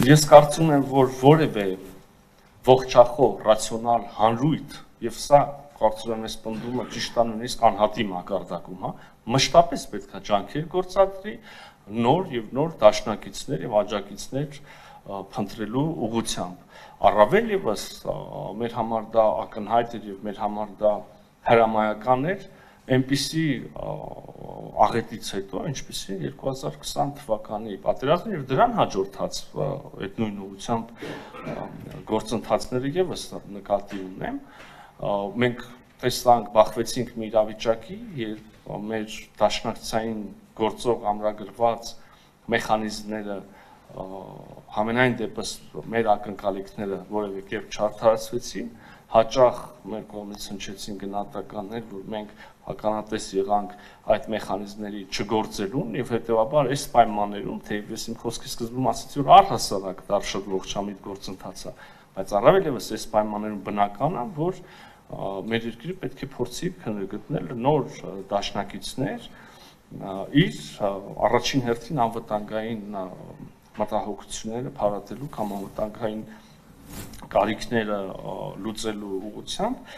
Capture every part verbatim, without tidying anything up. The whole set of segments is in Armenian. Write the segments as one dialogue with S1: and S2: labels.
S1: Ես կարծում եմ, որ որևէ ողջախոհ, ռացիոնալ հանրույթ եւ սա կարծում եմ այս պնդումը ճիշտ է նույնիսկ անհատի մակարդակում, հա, մշտապես պետք է ջանքեր գործադրի նոր եւ նոր դաշնակիցներ եւ աջակիցներ փնտրելու ուղղությամբ։ Առավել եւս մեր համար դա ակնհայտ էր եւ մեր համար դա հրամայական էր այնպիսի աղետից հետո, ինչպիսին երկու հազար քսան թվականի պատերազմը եւ դրան հաջորդած այդ նույն ուղղությամբ գործընթացները եւս նկատի ունեմ։ Մենք տեսանք, բախվեցինք մի իրավիճակի, երբ մեր դաշնակցային գործող ամրագրված մեխանիզմները համենայն դեպս մեր ակնկալիքները որևէ կերպ չարդարացվեցին, հաճախ մեր կողմից հնչեցին գնահատականներ, որ մենք ականատես եղանք այդ մեխանիզմների չգործելուն եւ հետեւաբար այս պայմաններում, թեև ես իմ խոսքի սկզբում ասացի, որ առհասարակ դա շատ ողջամիտ գործընթաց է, բայց առավել եւս այս պայմաններում բնական է, որ մեր երկիրը պետք է փորձի գտնել նոր դաշնակիցներ իր առաջին հերթին անվտանգային մտահոգությունները փարատելու կամ անվտանգային կարիքները լուծելու ուղղությամբ։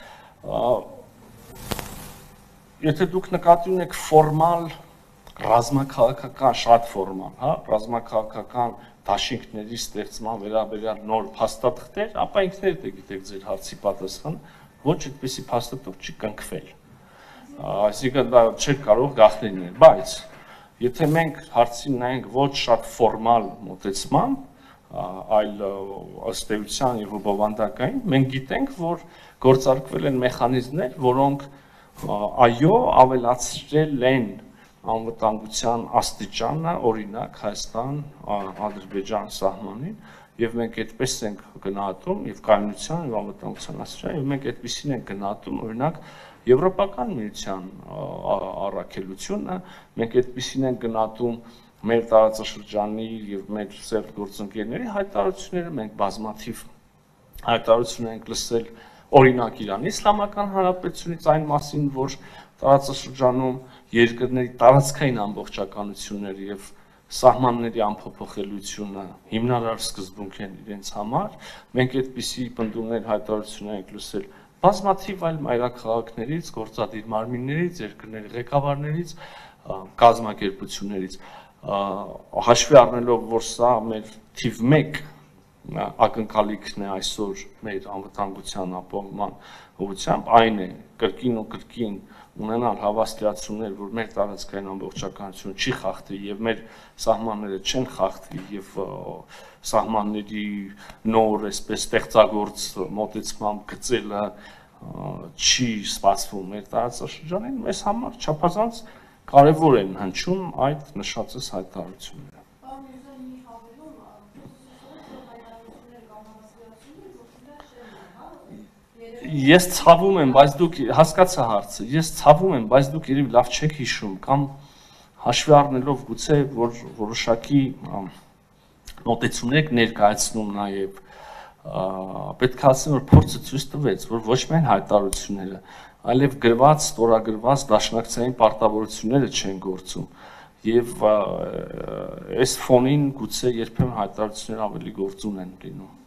S1: Եթե դուք նկատի ունեք ֆորմալ ռազմաքաղաքական, շատ ֆորմալ, հա, ռազմաքաղաքական դաշինքների ստեղծման վերաբերյալ նոր փաստաթղթեր, ապա ինքներդ եք գիտեք ձեր հարցի պատասխանը, ոչ այդպիսի փաստաթուղթ չի կնքվել։ Այսինքն դա չէր կարող գաղտնի լինել, բայց եթե մենք հարցին նայենք ոչ շատ ֆորմալ մոտեցմամբ, այլ ըստ էության եւ բովանդակային, մենք գիտենք, որ գործարկվել են մեխանիզմներ, որոնք այո, ավելացրել են անվտանգության աստիճանը, օրինակ Հայաստան, Ադրբեջան սահմանին, եւ մենք այդպես ենք գնահատում եւ կայունության եւ անվտանգության աստիճանը, եւ մենք այդպեսին ենք գնահատում, օրինակ Եվրոպական միության առաքելությունը, մենք այդպեսին ենք գնահատում մեր տարածաշրջանի եւ մեր սերտ գործընկերների հայտարարությունները, մենք բազմաթիվ հայտարարություններ ենք լսել, օրինակ Իրանի Իսլամական Հանրապետությունից այն մասին, որ տարածաշրջանում երկրների տարածքային ամբողջականությունները եւ սահմանների անփոփոխելիությունը հիմնարար սկզբունք են իրենց համար, մենք այդպիսի պնդումներ հայտարարություններ ենք լսել բազմաթիվ այլ մայրաքաղաքներից, գործադիր մարմիններից, երկրների ղեկավարներից, կազմակերպություններից, հաշվի առնելով, որ սա մեր թիվ մեկ ակնկալիքն է այսօր մեր անվտանգության ապահովման ուղղությամբ, այն է կրկին ու կրկին ունենալ հավաստիացումներ, որ մեր տարածքային ամբողջականությունը չի խախտի եւ մեր սահմանները չեն խախտի եւ սահմանների նոր այսպես ստեղծագործ մոտեցմամբ գծելը չի սպասվում մեր տարածաշրջանին, մեզ համար չափազանց կարևոր են հնչում այդ նշածս հայտարարությունները։ Ես ցավում եմ, բայց դուք հասկացա հարցը, ես ցավում եմ, բայց դուք երևի լավ չեք հիշում կամ հաշվի առնելով գուցե որ որոշակի մոտեցումներ ներկայացնում նաև պետք է ասեմ, որ փորձը ցույց տվեց, որ ոչ միայն հայտարարությունները, այլև գրված, ստորագրված դաշնակցային պարտավորությունները չեն գործում եւ այս ֆոնին գուցե երբեմն հայտարարությունները ավելի գործուն են լինում։